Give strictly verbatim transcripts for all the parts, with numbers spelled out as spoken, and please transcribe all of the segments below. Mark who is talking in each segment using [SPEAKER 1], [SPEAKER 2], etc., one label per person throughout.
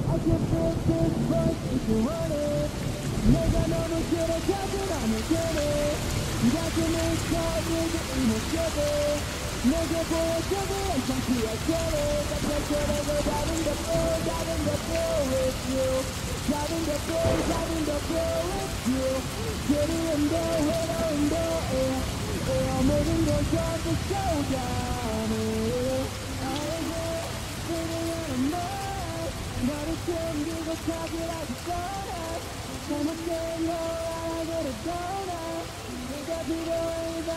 [SPEAKER 1] can feel this voice if you want it. 내가 너무 싫어 자주 나는 그래. 가슴을 터지게 이목해도 내게 보여줘도 항상 피하게래. 답답해라고 다른 것도 다른 것도 with you. 다른 것도 다른 것도 with you. 그리움도 외로움도 yeah, 모든 걸 전부 쏟아내. 알게 그리워는 널 너를 숨기고 찾으라고 떠나. 잘못된 걸 알아보려 떠나. 네가 필요해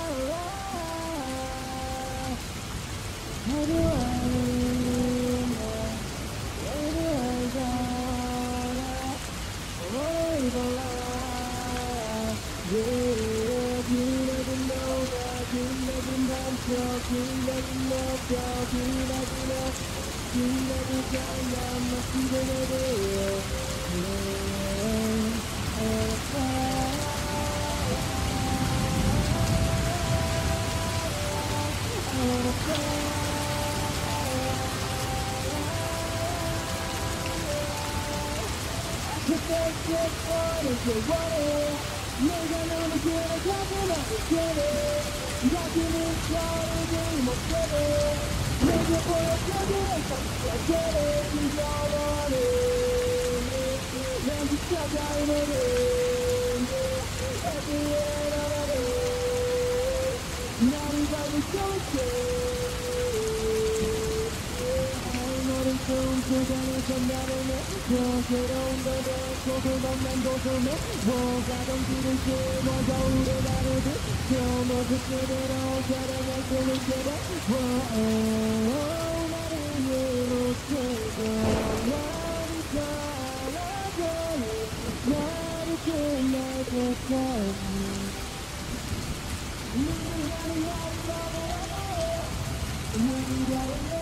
[SPEAKER 1] How do I know? Where do I go now? What is the lie? Yeah, you never know that you never know, you never know, you never know, you never know, I'm not even aware. Yeah, I wanna fly. Perfect it for if you want it. 내가 너무 싫어 자꾸 나를 깨래. 가슴을 터지게 못해도 내게 보여줘도 항상 피하게래. 네가 원해 난 지쳐가는 노래 Everywhere 나가래. 나를 밟을 수 있게 세상에서 나를 내줘 새로운 것에 속을 만난 곳을 뭐가 던지를 씹어 겨울에 나를 비춰 모습 그대로 사랑할 꿈을 깨봐 나를 이렇게도 나를 사랑해 나를 끝내줬어 누구를 하는 나를 바라봐 누구를